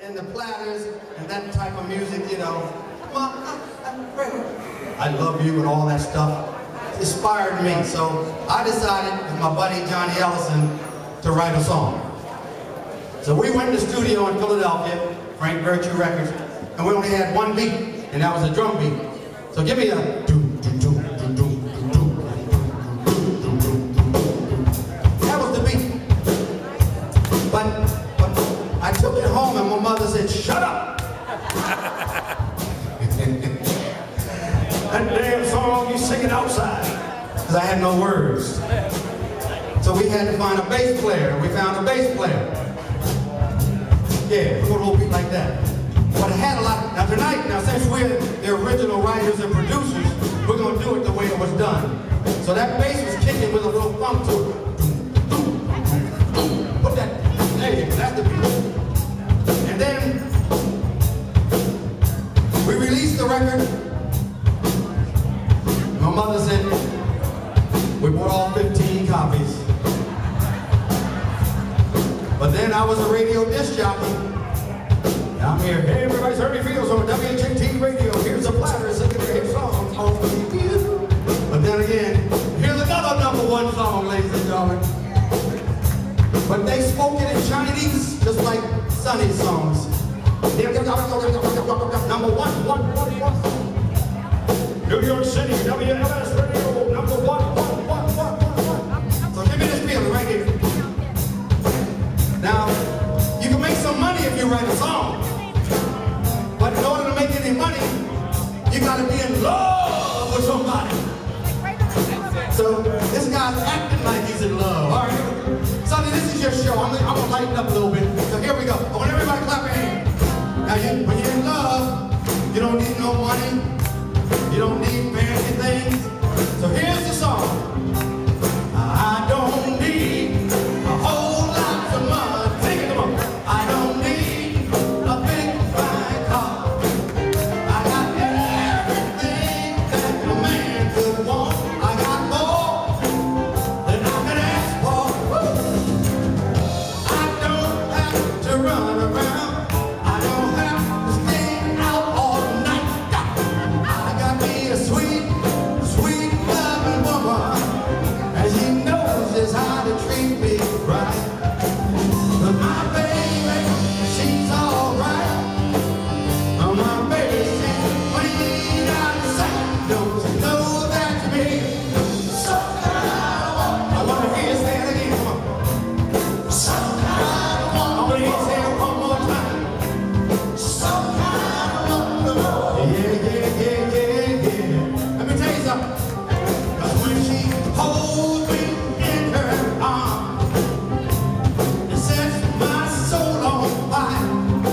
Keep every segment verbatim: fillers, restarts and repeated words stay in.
and the platters and that type of music, you know. Mom, I love you and all that stuff. It inspired me, so I decided with my buddy Johnny Ellison to write a song. So we went to the studio in Philadelphia, Frank Virtue Records, and we only had one beat, and that was a drum beat. So give me a doom, doom, doom, doom, doom, doom, doom, doom. That was the beat. But, but I took it home and my mother said, shut up! That damn song you singing outside. Because I had no words. So we had to find a bass player. We found a bass player. Yeah, put a little beat like that. But it had a lot. Now tonight, now since we're the original writers and producers, we're going to do it the way it was done. So that bass was kicking with a little thump to it. Put that, there you go, that's the beat. And then, we released the record. My mother said, we bought all fifteen copies. But then I was a radio disc jockey. I'm here, hey, everybody's heard me feels on W H D radio. Here's a platter singing their hit songs on you. But then again, here's another number one song, ladies and gentlemen. But they spoke it in Chinese, just like Sonny's songs. Number one, one, one, one. New York City, W L S radio, number one, one, one, one, one, one. So give me this feeling right here. Now, you can make some money if you write a song. But in order to make any money, you gotta be in love with somebody. So this guy's acting like he's in love. All right, Sonny, this is your show. I'm, I'm gonna lighten up a little bit. So here we go. I want everybody to clap your hands. Now, you, when you're in love, you don't need no money. You don't need fancy things. So here's the song. I don't need a whole lot of money. Sing it, come on. I don't need a big fine car. I got everything that a man could want. I got more than I could ask for. Woo. I don't have to run around. I don't have to stay out all night. I got me a sweet, sweet loving woman, and she knows just how to treat me right. But my baby, she's alright. Oh, my baby, she's clean out of sight. Don't you know that to me? So I wanna hear you say it again, come on. So I wanna hear you say it one more time. So yeah, yeah, yeah, yeah, yeah. Let me tell you something. 'Cause when she holds me in her arms, it sets my soul on fire.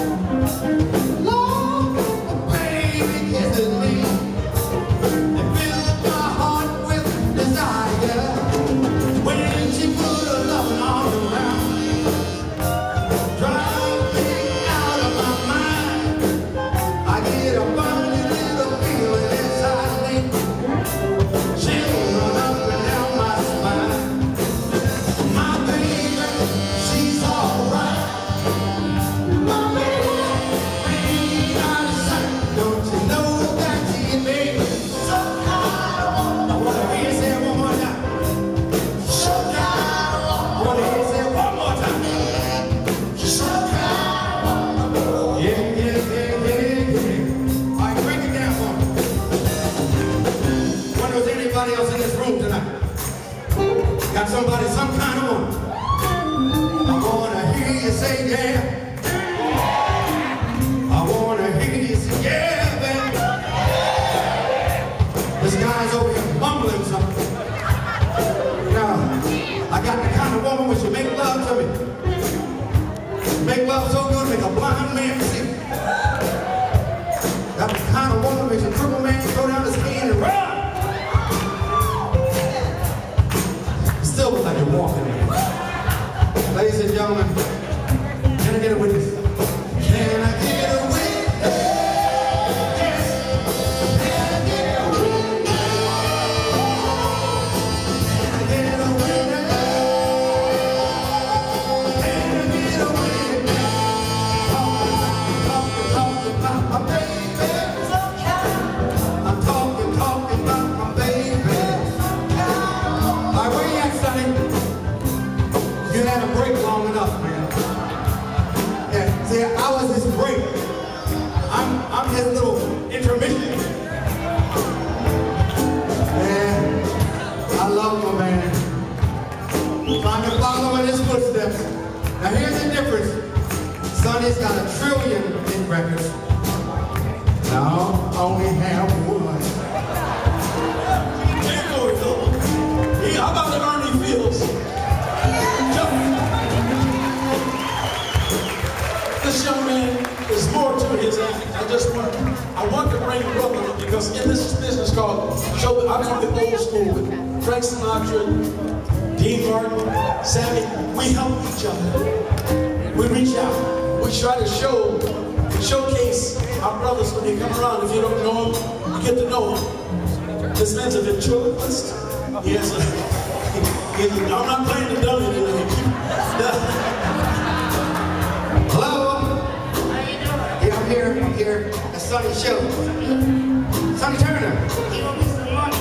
Lord, the baby kisses me. It fills my heart with desire. When she put her loving arms around me, drives me out of my mind. I get a funny little feeling inside me. Chills run up and down my spine. My baby, she's alright. My baby, ain't out of sight. Don't you know that she made me so kind of woman? I wanna hear you say it one more time. So kind of woman. I wanna hear you say it one more time. So kind of woman. Yeah, yeah, yeah, yeah, yeah. All right, break it down for me. Wonder if there's anybody else in this room tonight? Got somebody, some kind of woman. I wanna hear you say yeah. I wanna hear you say yeah, baby. This guy's over here mumbling something. Now, I got the kind of woman when she make love to me. Make love so good, make a blind man see. Got the kind of woman makes a crippled man go down the ski and run. Still look like you're walking. Ladies and gentlemen, can I get a witness? Can I get a witness? Yes. Can I get a witness? Can I get a witness? Can I get a witness? Sonny's got a trillion hit records. Now I only have one. There you go, Phil. Hey, how about the Ernie Fields? This young man is more to his act. I just want, I want to bring brother because in this business called show, I'm from the old school with Frank Sinatra, Dean Martin, Sammy. We help each other. We reach out. We try to show, showcase our brothers when they come around. If you don't know them, you get to know them. This man's a ventriloquist. He has a, he has a, I'm not playing the dummy tonight. Hello? Yeah, I'm here, I'm here at Sonny's show. Sonny Turner. You want me some money?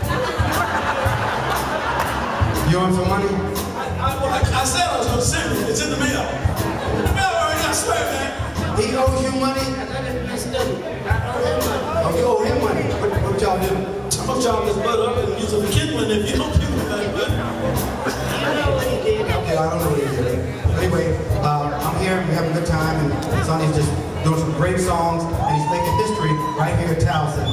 You want some money? I, I, well, I, I said I was going to send it. It's in the mail. In the mail already, I swear, man. He owes you money? Oh, you owe him money. What, what y'all do? I'm going to chop his butt up and use a kindling if you don't do that, man. You know what he did. Okay, I don't know what he did. Anyway, uh, I'm here, we're having a good time, and Sonny's just doing some great songs, and he's making history right here at Towson.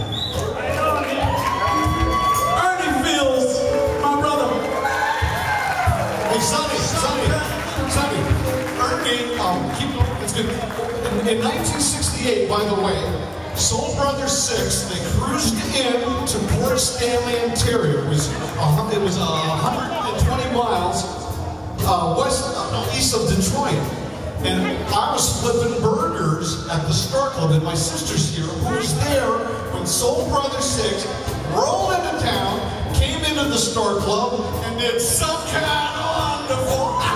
Ernie Fields, my brother. Hey, Sonny, Sonny, Sonny, Ernie, um, keep, it's good. In, in nineteen sixty-eight, by the way, Soul Brothers six, they cruised in to Port Stanley, Ontario. It was, uh, it was uh, one hundred twenty miles uh, west, uh, east of Detroit. And I was flipping burgers at the Star Club, and my sister's here, who was there when Soul Brothers six rolled into town, came into the Star Club, and did some kind of wonderful